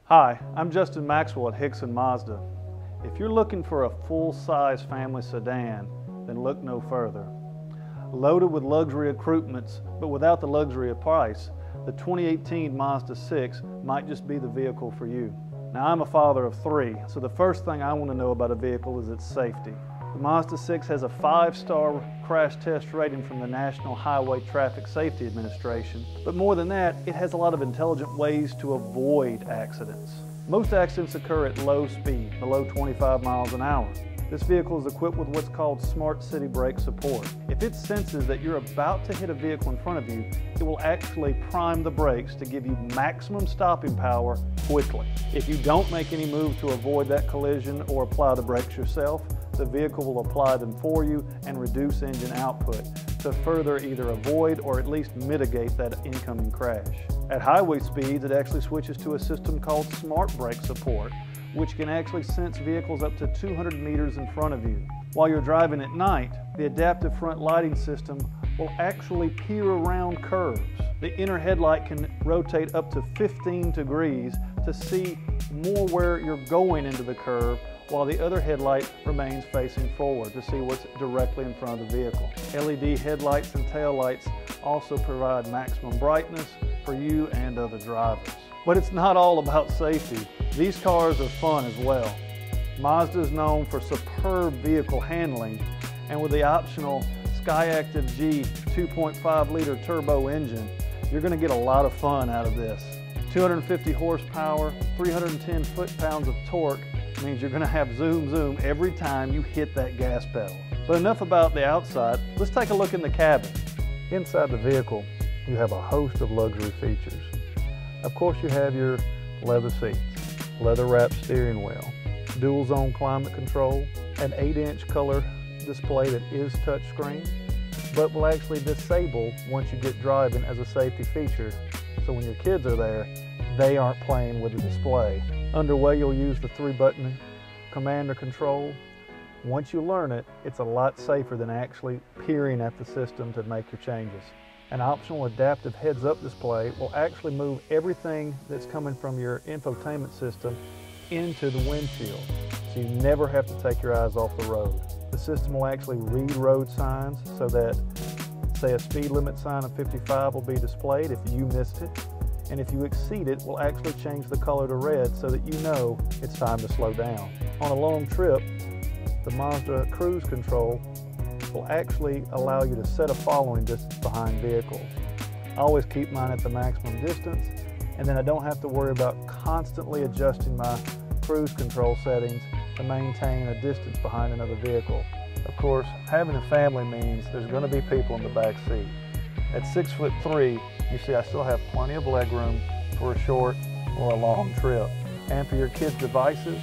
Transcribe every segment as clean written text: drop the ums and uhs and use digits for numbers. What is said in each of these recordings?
Hi, I'm Justin Maxwell at Hixson Mazda. If you're looking for a full-size family sedan, then look no further. Loaded with luxury accoutrements, but without the luxury of price, the 2018 Mazda 6 might just be the vehicle for you. Now, I'm a father of 3, so the first thing I want to know about a vehicle is its safety. The Mazda 6 has a 5-star crash test rating from the National Highway Traffic Safety Administration, but more than that, it has a lot of intelligent ways to avoid accidents. Most accidents occur at low speed, below 25 miles an hour. This vehicle is equipped with what's called Smart City Brake Support. If it senses that you're about to hit a vehicle in front of you, it will actually prime the brakes to give you maximum stopping power quickly. If you don't make any move to avoid that collision or apply the brakes yourself, the vehicle will apply them for you and reduce engine output to further either avoid or at least mitigate that incoming crash. At highway speeds, it actually switches to a system called Smart Brake Support, which can actually sense vehicles up to 200 meters in front of you. While you're driving at night, the adaptive front lighting system will actually peer around curves. The inner headlight can rotate up to 15 degrees to see more where you're going into the curve, while the other headlight remains facing forward to see what's directly in front of the vehicle. LED headlights and taillights also provide maximum brightness for you and other drivers. But it's not all about safety. These cars are fun as well. Mazda is known for superb vehicle handling, and with the optional SkyActiv G 2.5-liter turbo engine, you're going to get a lot of fun out of this. 250 horsepower, 310 foot-pounds of torque means you're going to have zoom zoom every time you hit that gas pedal. But enough about the outside, let's take a look in the cabin. Inside the vehicle, you have a host of luxury features. Of course, you have your leather seats, leather-wrapped steering wheel, dual-zone climate control, an 8-inch color display that is touchscreen, but will actually disable once you get driving as a safety feature, so when your kids are there, they aren't playing with the display. Underway, you'll use the 3-button commander control. Once you learn it, it's a lot safer than actually peering at the system to make your changes. An optional adaptive heads-up display will actually move everything that's coming from your infotainment system into the windshield, so you never have to take your eyes off the road. The system will actually read road signs so that, say, a speed limit sign of 55 will be displayed if you missed it, and if you exceed it, will actually change the color to red so that you know it's time to slow down. On a long trip, the Mazda Cruise Control will actually allow you to set a following distance behind vehicles. I always keep mine at the maximum distance, and then I don't have to worry about constantly adjusting my cruise control settings to maintain a distance behind another vehicle. Of course, having a family means there's going to be people in the back seat. At 6'3", you see I still have plenty of leg room for a short or a long trip. And for your kids' devices,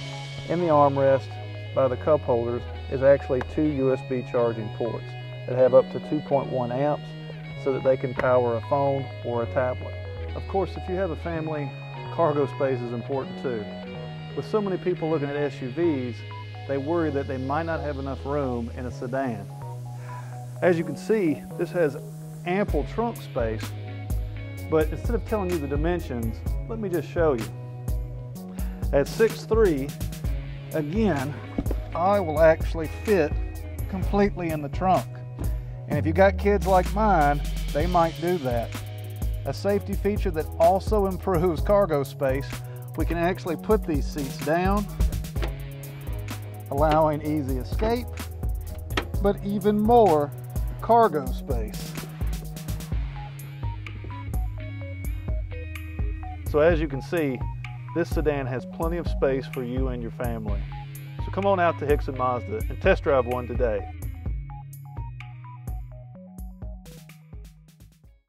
in the armrest by the cup holders is actually 2 USB charging ports that have up to 2.1 amps so that they can power a phone or a tablet. Of course, if you have a family, cargo space is important too. With so many people looking at SUVs, they worry that they might not have enough room in a sedan. As you can see, this has ample trunk space, but instead of telling you the dimensions, let me just show you. At 6'3", again, I will actually fit completely in the trunk. And if you got kids like mine, they might do that. A safety feature that also improves cargo space, we can actually put these seats down, allowing easy escape, but even more cargo space. So as you can see, this sedan has plenty of space for you and your family. So come on out to Hixson Mazda and test drive one today.